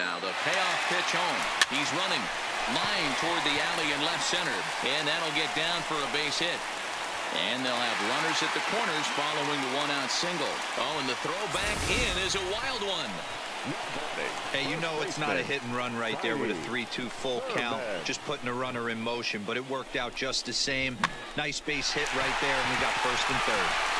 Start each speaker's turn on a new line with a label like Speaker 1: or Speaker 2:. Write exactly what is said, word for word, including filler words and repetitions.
Speaker 1: Now the payoff pitch home. He's running. Line toward the alley in left center. And that'll get down for a base hit. And they'll have runners at the corners following the one-out single. Oh, and the throw back in is a wild one.
Speaker 2: Hey, you know it's not a hit and run right there with a three two full count. Just putting a runner in motion, but it worked out just the same. Nice base hit right there, and we got first and third.